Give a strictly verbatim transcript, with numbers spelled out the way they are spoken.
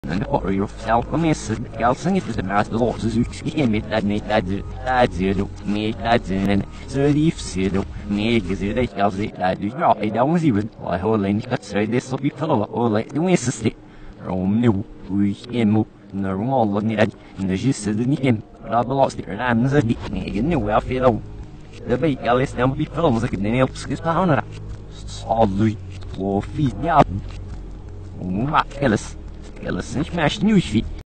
and or yourself a miss Gelson is the master losses you can make that make that that zero make that and so if zero make zero tells it that you know I don't even I hold in that's right this will be fellow or like the way to stick from new we emu normal and that in the gist of the name but lost it and I'm the nigga new I feel the big Alice now be films like the nails is pound solid for feet yeah Uma, aquelas, aquelas, a gente mexe no